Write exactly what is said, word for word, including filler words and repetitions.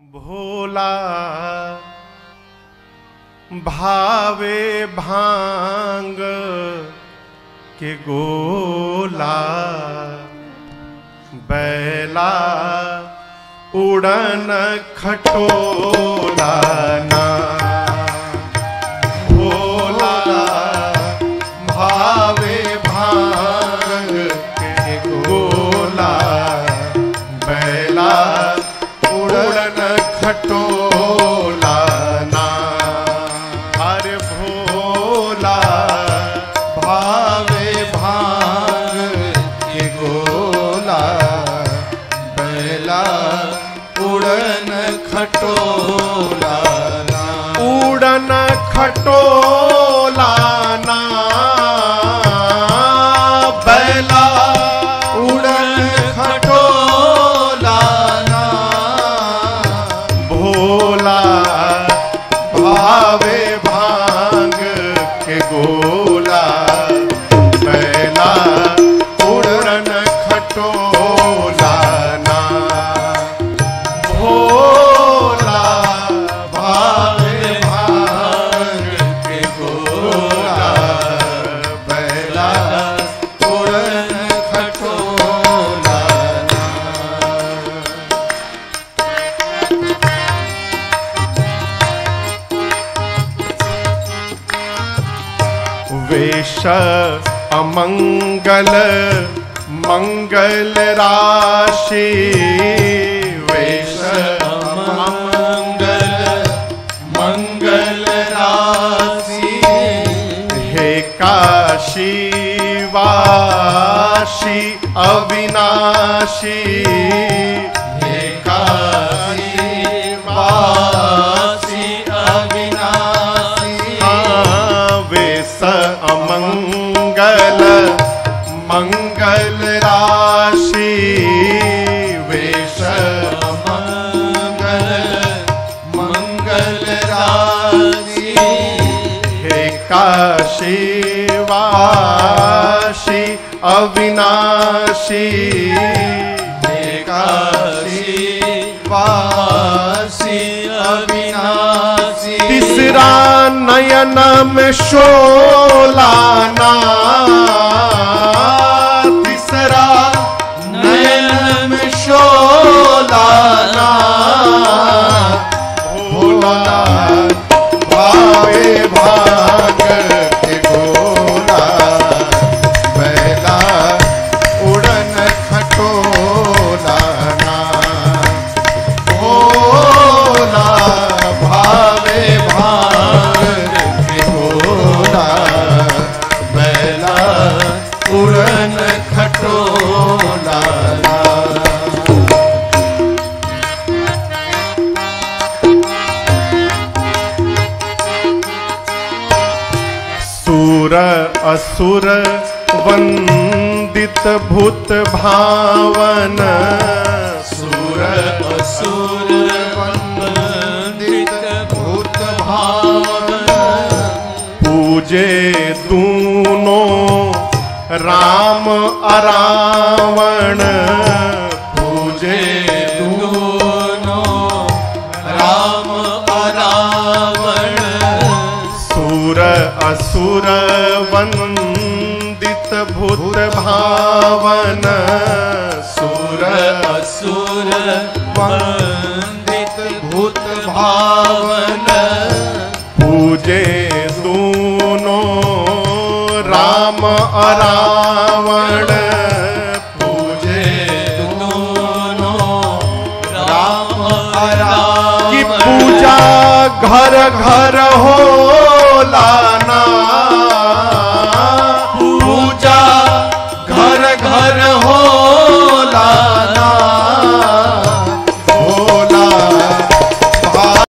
भोला भावे भांग के गोला, बैला उड़न खटोला ना। भोला भावे भांग के गोला, बैला उड़न खटोला ना। अरे भोला भावे भांग के गोला, बैला उड़न खटोला ना। उड़न खटोला ना, बैला उड़न खटोला ना। भोला भावे भांग के गोला, बैला उड़न खटोला ना। भोला भावे भांग के गोला, बैला उड़न खटोला ना। वेश अमंगल मंगल राशि, वेश अमंगल मंगल राशि। हे काशी वासी अविनाशी, हे काशी वासी अविनाशी। वेश अमंगल मंगल राशि, वेश मंगल मंगल राशि। हे काशी वासी अविनाशी, हे काशी वासी अविनाशी। तीसरा नयन में शोला ना, तीसरा नयन में शोला ना। भोला भावे भांग के गोला, बैला उड़न खटोला ना। भोला भावे भांग के गोला, बैला उड़न खटोला ना। सूर असुर वंदित भूत भावन, सूर असुर वंदित भूत भावन। पूजे दूनों राम अरावण, पूजे दूनों राम अरावण। सूर असुर वंदित भूत भावन, सूर असुर वंदित भूत भावन। पूजे दूनों राम अरावण, पूजे दोनों राम अरावण। की पूजा घर घर होला